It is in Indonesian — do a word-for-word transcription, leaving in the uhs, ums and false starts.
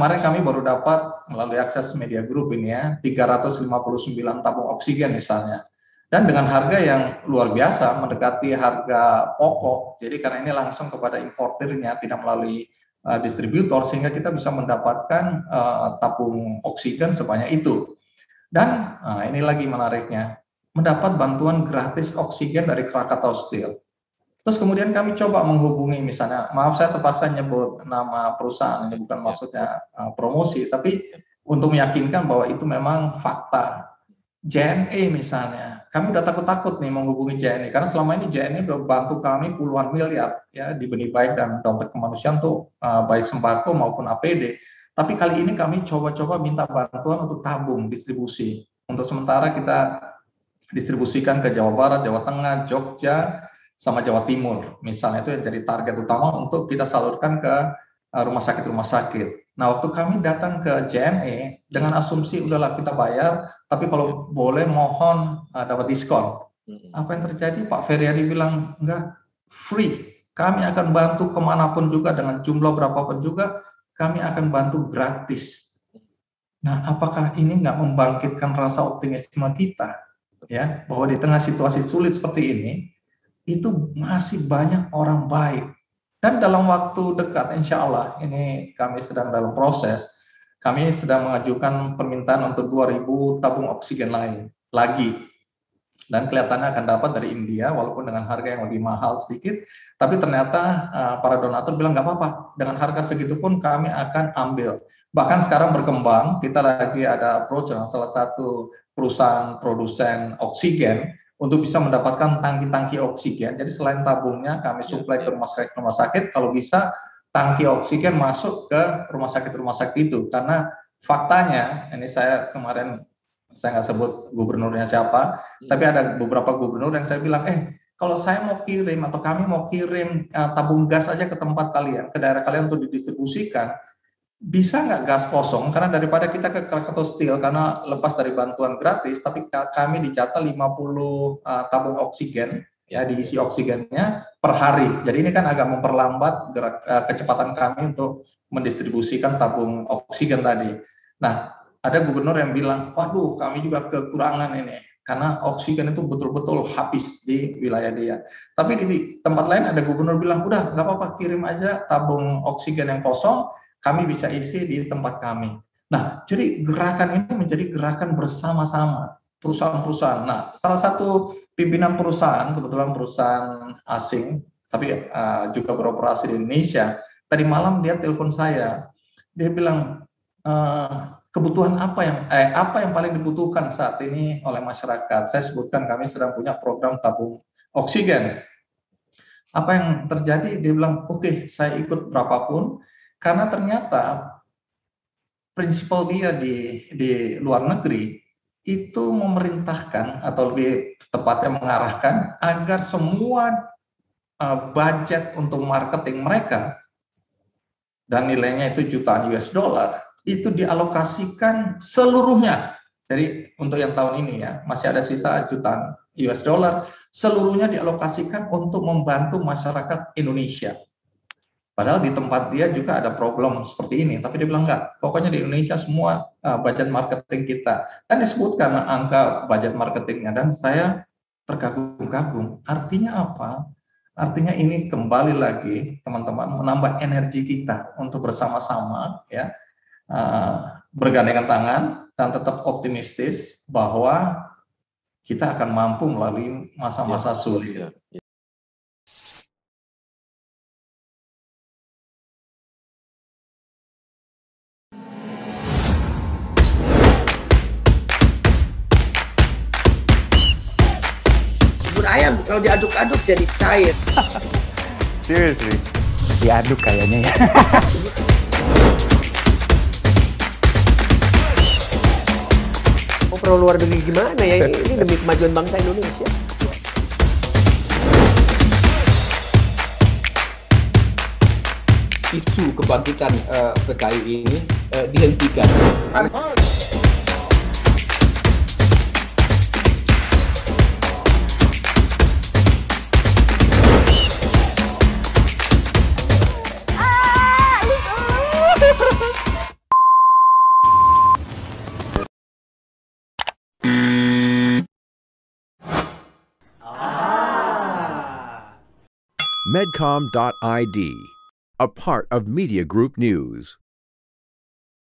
Kemarin kami baru dapat melalui akses media group ini ya, tiga ratus lima puluh sembilan tabung oksigen misalnya. Dan dengan harga yang luar biasa, mendekati harga pokok. Jadi karena ini langsung kepada importirnya, tidak melalui uh, distributor, sehingga kita bisa mendapatkan uh, tabung oksigen sebanyak itu. Dan uh, ini lagi menariknya, mendapat bantuan gratis oksigen dari Krakatau Steel. Terus kemudian kami coba menghubungi misalnya, maaf saya terpaksa nyebut nama perusahaan, ini bukan maksudnya uh, promosi, tapi untuk meyakinkan bahwa itu memang fakta. J N E misalnya, kami udah takut-takut nih menghubungi J N E, karena selama ini J N E udah bantu kami puluhan miliar ya di benih baik dan dompet kemanusiaan tuh uh, baik sembako maupun A P D. Tapi kali ini kami coba-coba minta bantuan untuk tabung distribusi. Untuk sementara kita distribusikan ke Jawa Barat, Jawa Tengah, Jogja, sama Jawa Timur, misalnya itu yang jadi target utama untuk kita salurkan ke uh, rumah sakit-rumah sakit. Nah, waktu kami datang ke J N E dengan asumsi udahlah kita bayar, tapi kalau boleh mohon uh, dapat diskon. Apa yang terjadi? Pak Feryadi bilang enggak, free. Kami akan bantu kemanapun juga dengan jumlah berapapun juga, kami akan bantu gratis. Nah, apakah ini nggak membangkitkan rasa optimisme kita, ya, bahwa di tengah situasi sulit seperti ini itu masih banyak orang baik. Dan dalam waktu dekat, insya Allah, ini kami sedang dalam proses, kami sedang mengajukan permintaan untuk dua ribu tabung oksigen lain, lagi. Dan kelihatannya akan dapat dari India, walaupun dengan harga yang lebih mahal sedikit, tapi ternyata uh, para donatur bilang, nggak apa-apa, dengan harga segitu pun kami akan ambil. Bahkan sekarang berkembang, kita lagi ada approach dengan salah satu perusahaan produsen oksigen, untuk bisa mendapatkan tangki-tangki oksigen. Jadi selain tabungnya kami suplai ke rumah sakit-rumah sakit, kalau bisa tangki oksigen masuk ke rumah sakit-rumah sakit itu. Karena faktanya, ini saya kemarin, saya nggak sebut gubernurnya siapa, hmm. tapi ada beberapa gubernur yang saya bilang, eh kalau saya mau kirim atau kami mau kirim uh, tabung gas aja ke tempat kalian, ke daerah kalian untuk didistribusikan, bisa nggak gas kosong, karena daripada kita ke Krakatau Steel karena lepas dari bantuan gratis, tapi kami dicatat lima puluh uh, tabung oksigen, ya diisi oksigennya per hari. Jadi ini kan agak memperlambat gerak, uh, kecepatan kami untuk mendistribusikan tabung oksigen tadi. Nah, ada gubernur yang bilang, waduh kami juga kekurangan ini, karena oksigen itu betul-betul habis di wilayah dia. Tapi di tempat lain ada gubernur bilang, udah nggak apa-apa, kirim aja tabung oksigen yang kosong, kami bisa isi di tempat kami. Nah, jadi gerakan ini menjadi gerakan bersama-sama perusahaan-perusahaan. Nah, salah satu pimpinan perusahaan, kebetulan perusahaan asing, tapi uh, juga beroperasi di Indonesia, tadi malam dia telepon saya. Dia bilang, uh, kebutuhan apa yang eh, apa yang paling dibutuhkan saat ini oleh masyarakat? Saya sebutkan kami sedang punya program tabung oksigen. Apa yang terjadi? Dia bilang, oke, okay, saya ikut berapapun. Karena ternyata prinsipal dia di, di luar negeri itu memerintahkan atau lebih tepatnya mengarahkan agar semua uh, budget untuk marketing mereka dan nilainya itu jutaan U S dollar itu dialokasikan seluruhnya. Jadi untuk yang tahun ini ya masih ada sisa jutaan U S dollar, seluruhnya dialokasikan untuk membantu masyarakat Indonesia. Padahal di tempat dia juga ada problem seperti ini, tapi dia bilang enggak, pokoknya di Indonesia semua uh, budget marketing kita. Dan disebutkan angka budget marketingnya, dan saya terkagum-kagum. Artinya apa? Artinya ini kembali lagi, teman-teman, menambah energi kita untuk bersama-sama, ya, uh, bergandengan tangan, dan tetap optimistis bahwa kita akan mampu melalui masa-masa sulit. Ayam kalau diaduk-aduk jadi cair. Seriously, diaduk kayaknya ya. Oh, perlu luar negeri gimana ya? Ini demi kemajuan bangsa Indonesia. Isu kebangkitan uh, P K I ini uh, dihentikan. medcom dot I D, a part of Media Group News.